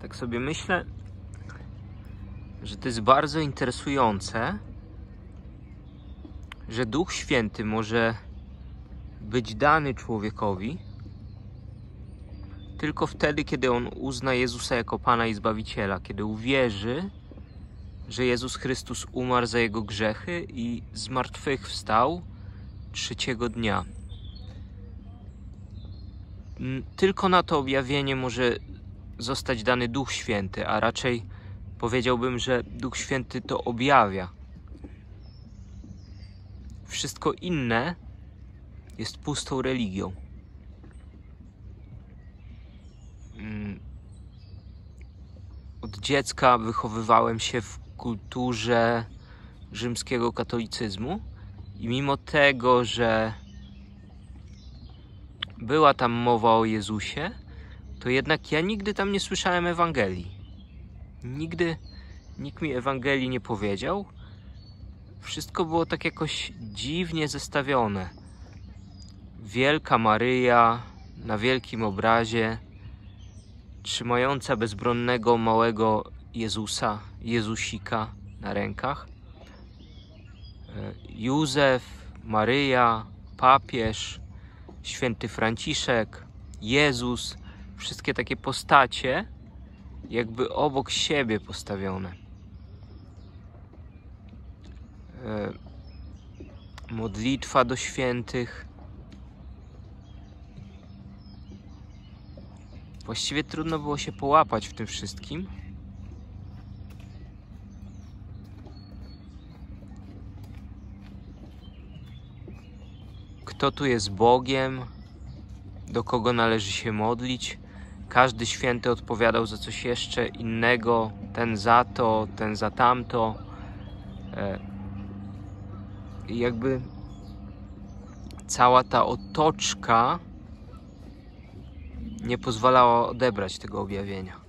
Tak sobie myślę, że to jest bardzo interesujące, że Duch Święty może być dany człowiekowi tylko wtedy, kiedy on uzna Jezusa jako Pana i Zbawiciela, kiedy uwierzy, że Jezus Chrystus umarł za jego grzechy i zmartwychwstał trzeciego dnia. Tylko na to objawienie może zostać dany Duch Święty, a raczej powiedziałbym, że Duch Święty to objawia. Wszystko inne jest pustą religią. Od dziecka wychowywałem się w kulturze rzymskiego katolicyzmu i mimo tego, że była tam mowa o Jezusie, to jednak ja nigdy tam nie słyszałem Ewangelii. Nigdy nikt mi Ewangelii nie powiedział. Wszystko było tak jakoś dziwnie zestawione. Wielka Maryja na wielkim obrazie, trzymająca bezbronnego małego Jezusa, Jezusika na rękach. Józef, Maryja, papież, święty Franciszek, Jezus. Wszystkie takie postacie jakby obok siebie postawione. Modlitwa do świętych. Właściwie trudno było się połapać w tym wszystkim. Kto tu jest Bogiem? Do kogo należy się modlić? Każdy święty odpowiadał za coś jeszcze innego. Ten za to, ten za tamto. I jakby cała ta otoczka nie pozwalała odebrać tego objawienia.